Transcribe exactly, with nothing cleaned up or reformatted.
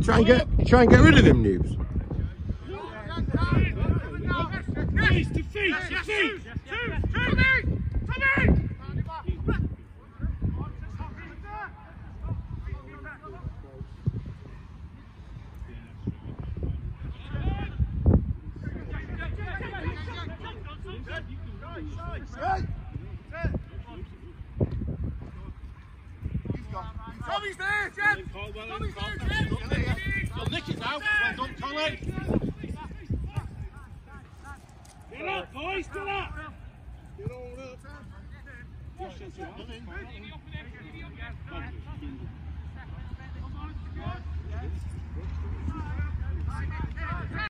Try and get, try and get rid of him, noobs. Face to feet, to feet. Tommy! Tommy! Tommy's there, Jed! Tommy's there, Jed! You'll nick it now. Well done, Tommy. Get up, boys, get up! Get on up. Yes, yes, yes. Come in.